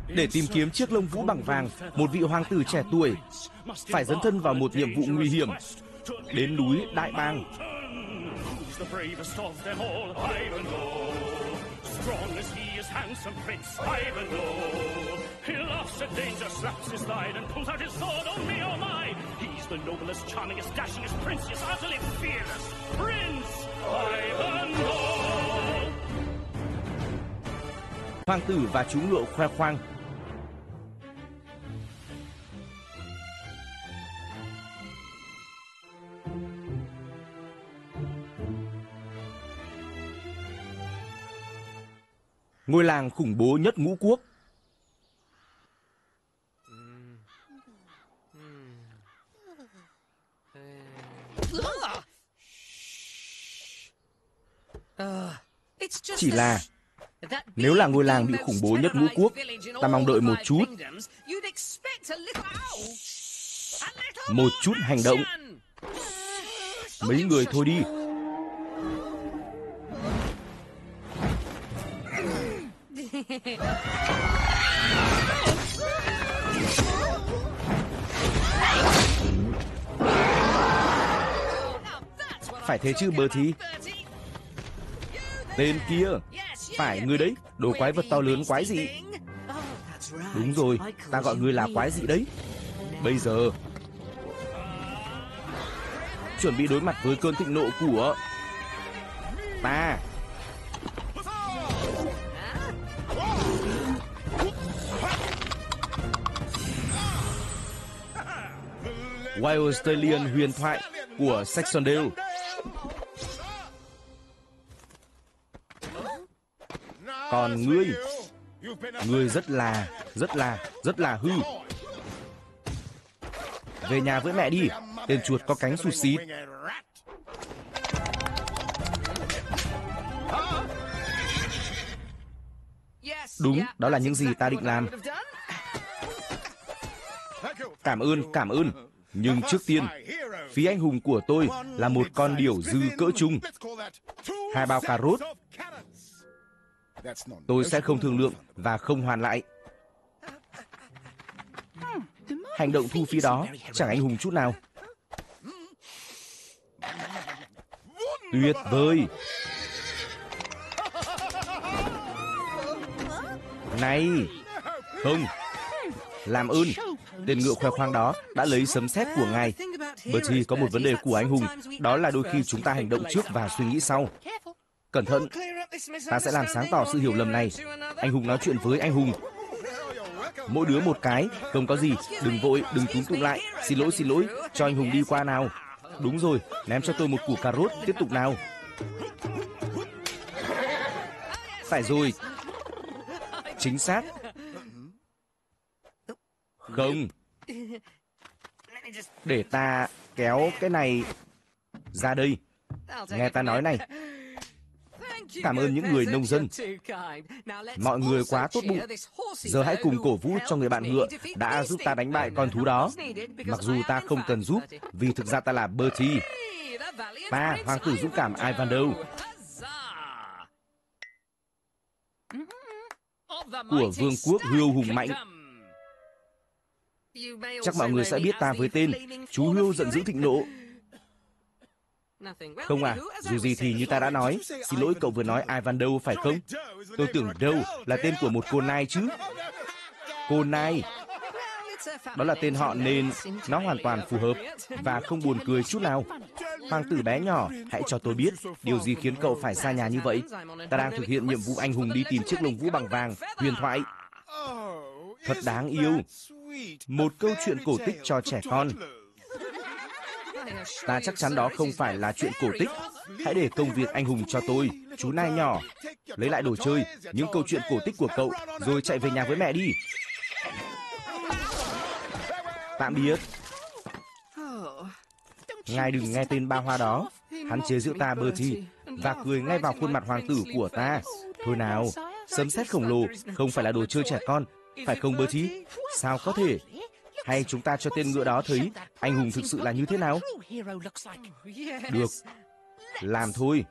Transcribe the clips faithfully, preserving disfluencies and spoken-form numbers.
Để tìm kiếm chiếc lông vũ bằng vàng, một vị hoàng tử trẻ tuổi phải dấn thân vào một nhiệm vụ nguy hiểm, đến núi Đại Bàng. Hoàng tử và chú ngựa khoe khoang. Ngôi làng khủng bố nhất ngũ quốc. Chỉ là nếu là ngôi làng bị khủng bố nhất ngũ quốc, ta mong đợi một chút. Một chút hành động. Mấy người thôi đi. Phải thế chứ Bertie. Tên kia. Phải, ngươi đấy. Đồ quái vật to lớn quái dị. Đúng rồi, ta gọi ngươi là quái dị đấy. Bây giờ chuẩn bị đối mặt với cơn thịnh nộ của ta. Wild Australian huyền thoại của Saxondale. Còn ngươi, ngươi rất là, rất là, rất là hư. Về nhà với mẹ đi, tên chuột có cánh sụt xít. Đúng, đó là những gì ta định làm. Cảm ơn, cảm ơn. Nhưng trước tiên, phí anh hùng của tôi là một con điểu dư cỡ trung. Hai bao cà rốt. Tôi sẽ không thương lượng và không hoàn lại. Hành động thu phí đó chẳng anh hùng chút nào. Tuyệt vời. Này, không. Làm ơn. Tên ngựa khoe khoang đó đã lấy sấm sét của ngài. Bertie, có một vấn đề của anh hùng. Đó là đôi khi chúng ta hành động trước và suy nghĩ sau. Cẩn thận. Ta sẽ làm sáng tỏ sự hiểu lầm này. Anh hùng nói chuyện với anh hùng. Mỗi đứa một cái. Không có gì. Đừng vội, đừng túm tụm lại. Xin lỗi, xin lỗi. Cho anh hùng đi qua nào. Đúng rồi. Ném cho tôi một củ cà rốt. Tiếp tục nào. Phải rồi. Chính xác. Không. Để ta kéo cái này ra đây. Nghe ta nói này. Cảm ơn những người nông dân. Mọi người quá tốt bụng. Giờ hãy cùng cổ vũ cho người bạn ngựa đã giúp ta đánh bại con thú đó. Mặc dù ta không cần giúp, vì thực ra ta là Bertie. Ta, hoàng tử dũng cảm Ivanhoe. Của vương quốc hươu hùng mạnh. Chắc mọi người sẽ biết ta với tên chú hươu giận dữ thịnh nộ. Không à, dù gì thì như ta đã nói. Xin lỗi, cậu vừa nói Ivanhoe phải không? Tôi tưởng Doe là tên của một cô nai chứ. Cô nai. Đó là tên họ nên nó hoàn toàn phù hợp và không buồn cười chút nào. Hoàng tử bé nhỏ, hãy cho tôi biết điều gì khiến cậu phải xa nhà như vậy. Ta đang thực hiện nhiệm vụ anh hùng đi tìm chiếc lông vũ bằng vàng huyền thoại. Thật đáng yêu. Một câu chuyện cổ tích cho trẻ con. Ta chắc chắn đó không phải là chuyện cổ tích. Hãy để công việc anh hùng cho tôi, chú nai nhỏ. Lấy lại đồ chơi, những câu chuyện cổ tích của cậu, rồi chạy về nhà với mẹ đi. Tạm biệt. Ngài đừng nghe tên ba hoa đó. Hắn chế giễu ta Bertie và cười ngay vào khuôn mặt hoàng tử của ta. Thôi nào, sấm sét khổng lồ không phải là đồ chơi trẻ con, phải không Bertie? Sao có thể? Hay chúng ta cho tên ngựa đó thấy anh hùng thực sự là như thế nào? Được, làm thôi.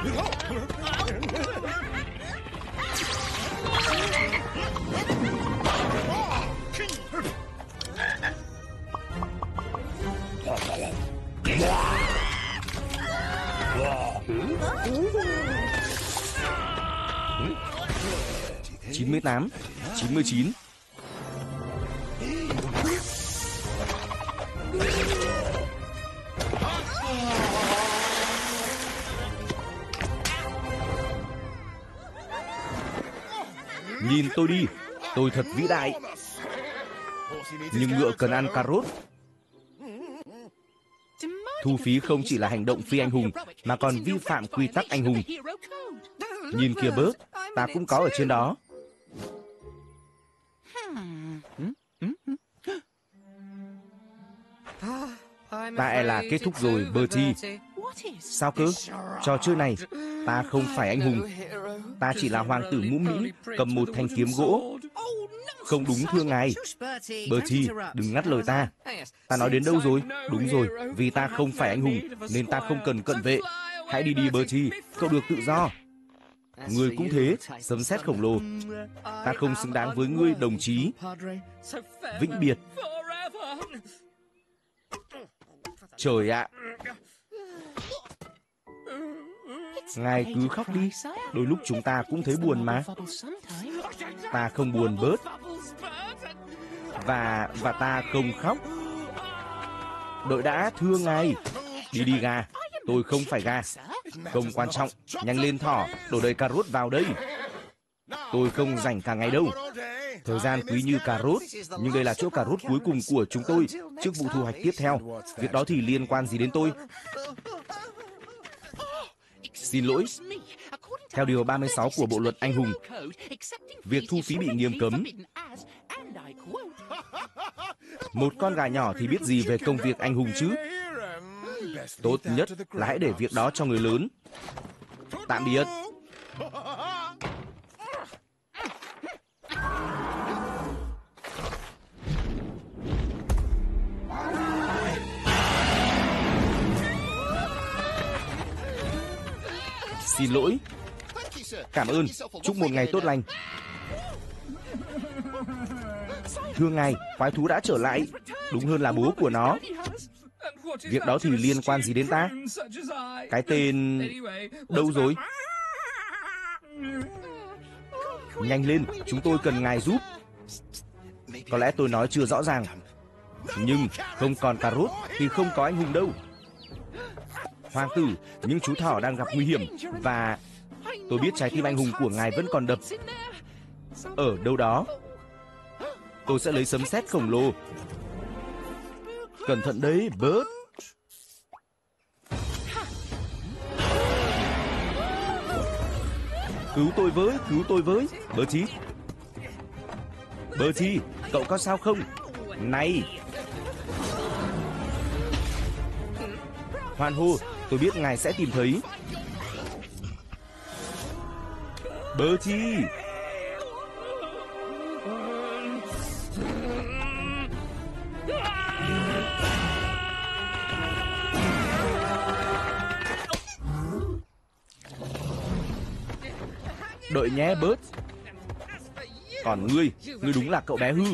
chín mươi tám, chín mươi chín. Nhìn tôi đi, tôi thật vĩ đại. Nhưng ngựa cần ăn cà rốt. Thu phí không chỉ là hành động phi anh hùng, mà còn vi phạm quy tắc anh hùng. Nhìn kìa Bert, ta cũng có ở trên đó. Ta e là kết thúc rồi, Bertie. Sao cơ? Trò chơi này, ta không phải anh hùng. Ta chỉ là hoàng tử mũ Mỹ, cầm một thanh kiếm gỗ. Không đúng thưa ngài. Bertie, đừng ngắt lời ta. Ta nói đến đâu rồi? Đúng rồi, vì ta không phải anh hùng, nên ta không cần cận vệ. Hãy đi đi Bertie, cậu được tự do. Ngươi cũng thế, sấm sét khổng lồ. Ta không xứng đáng với ngươi, đồng chí. Vĩnh biệt. Trời ạ! Ngài cứ khóc đi. Đôi lúc chúng ta cũng thấy buồn mà. Ta không buồn, Bert. Và... và ta không khóc. Đợi đã, thưa ngài. Đi đi gà. Tôi không phải gà. Không quan trọng. Nhanh lên thỏ, đổ đầy cà rốt vào đây. Tôi không rảnh cả ngày đâu. Thời gian quý như cà rốt. Nhưng đây là chỗ cà rốt cuối cùng của chúng tôi trước vụ thu hoạch tiếp theo. Việc đó thì liên quan gì đến tôi? Xin lỗi. Theo điều ba mươi sáu của Bộ luật Anh hùng, việc thu phí bị nghiêm cấm. Một con gà nhỏ thì biết gì về công việc anh hùng chứ? Tốt nhất là hãy để việc đó cho người lớn. Tạm biệt. Xin lỗi. Cảm ơn. Chúc một ngày tốt lành. Thưa ngài, quái thú đã trở lại. Đúng hơn là bố của nó. Việc đó thì liên quan gì đến ta? Cái tên... đâu rồi? Nhanh lên, chúng tôi cần ngài giúp. Có lẽ tôi nói chưa rõ ràng. Nhưng không còn cà rốt thì không có anh hùng đâu. Hoàng tử, những chú thỏ đang gặp nguy hiểm. Và tôi biết trái tim anh hùng của ngài vẫn còn đập. Ở đâu đó. Tôi sẽ lấy sấm sét khổng lồ. Cẩn thận đấy, Bert. Cứu tôi với, cứu tôi với. Bertie. Bertie, cậu có sao không? Này. Hoan hô, tôi biết ngài sẽ tìm thấy. Bertie. Đợi nhé, Bert. Còn ngươi, ngươi đúng là cậu bé hư.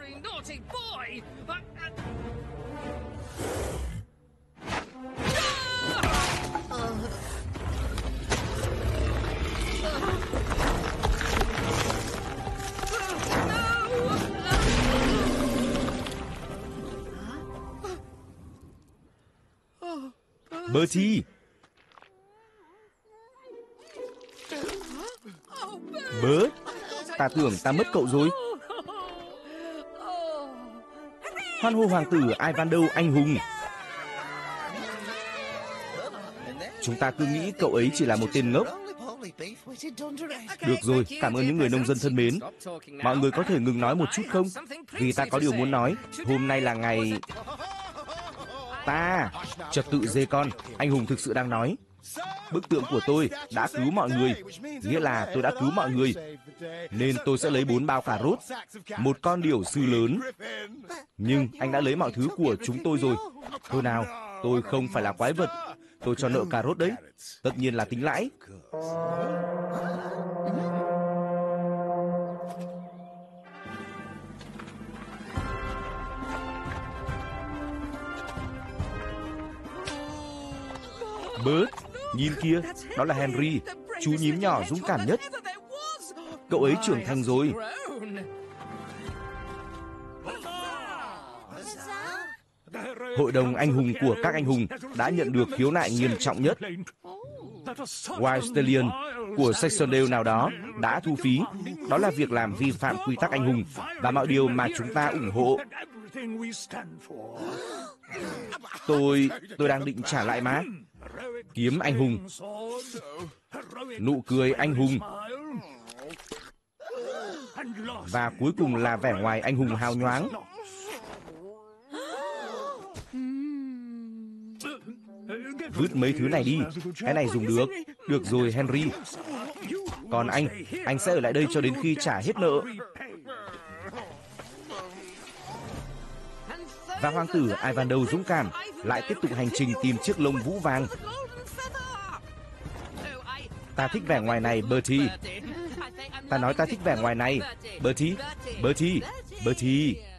Bertie. Bert, ta tưởng ta mất cậu rồi. Hoan hô hoàng tử Ivanhoe anh hùng. Chúng ta cứ nghĩ cậu ấy chỉ là một tên ngốc. Được rồi, cảm ơn những người nông dân thân mến. Mọi người có thể ngừng nói một chút không? Vì ta có điều muốn nói. Hôm nay là ngày... Ta... Trật tự dê con, anh hùng thực sự đang nói. Bức tượng của tôi đã cứu mọi người. Nghĩa là tôi đã cứu mọi người. Nên tôi sẽ lấy bốn bao cà rốt, một con điểu sư lớn. Nhưng anh đã lấy mọi thứ của chúng tôi rồi. Thôi nào, tôi không phải là quái vật. Tôi cho nợ cà rốt đấy. Tất nhiên là tính lãi. Bert, nhìn kia, đó là Henry, chú nhím nhỏ dũng cảm nhất. Cậu ấy trưởng thành rồi. Hội đồng anh hùng của các anh hùng đã nhận được khiếu nại nghiêm trọng nhất. Wild Stallion của Saxondale nào đó đã thu phí. Đó là việc làm vi phạm quy tắc anh hùng và mọi điều mà chúng ta ủng hộ. Tôi, tôi đang định trả lại mà. Kiếm anh hùng. Nụ cười anh hùng. Và cuối cùng là vẻ ngoài anh hùng hào nhoáng. Vứt mấy thứ này đi. Cái này dùng được. Được rồi Henry. Còn anh, anh sẽ ở lại đây cho đến khi trả hết nợ. Và hoàng tử Ivanhoe dũng cảm lại tiếp tục hành trình tìm chiếc lông vũ vàng. Ta thích vẻ ngoài này, Bertie. Ta nói ta thích vẻ ngoài này, Bertie. Bertie. Bertie.